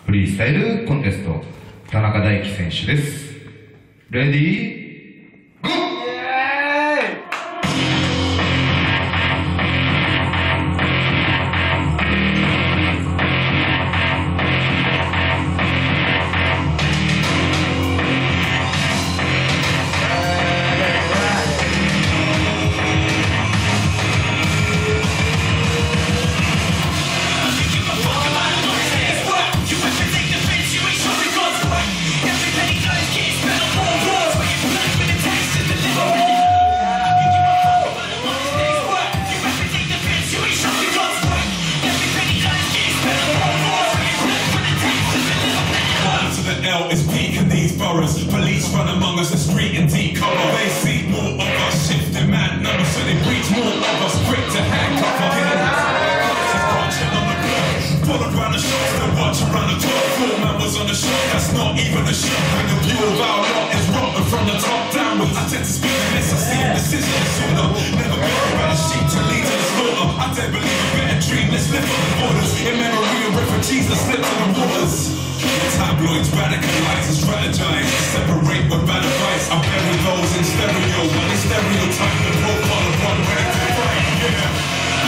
フリースタイルコンテスト、田中大輝選手です。レディーゴー。 Is peak in these boroughs. Police run among us, the street in deep cover. They see more of us, shifting man numbers, so they breach more of us. Quick to handcuff us. Watching on the block, pull around the shots, then watch around the top. 4 man was on the shot, that's not even a shot. When the view of our lot is rotten from the top downwards. I tend to speak to this, I see the decision sooner. Never been around a sheep to lead to the slaughter. I don't believe a better dream, let's live on the borders. In memory of refugees that slipped in the waters. Tabloids radicalize and strategize, separate with bad advice. I bury those in stereo when they stereotype the profile of one ready to fight. Yeah.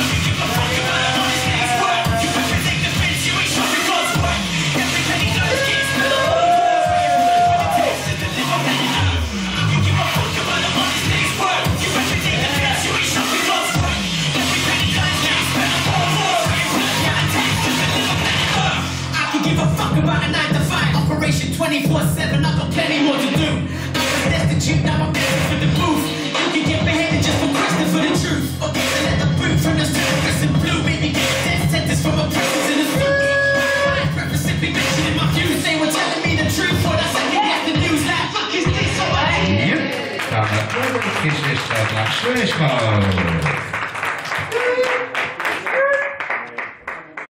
About a 9 to 5 operation 24/7. I've got plenty more to do. I was destitute, now I'm destined for the booth. You can get beheaded just for questioning for the truth, or get to let the boot from the terrorists in blue. Maybe get death sentence from oppressors in the suit. My representative mentioning my views. They were telling me the truth, or that's like get the news. Like fuck is this? So I. 田中大輝選手でした。拍手お願いします。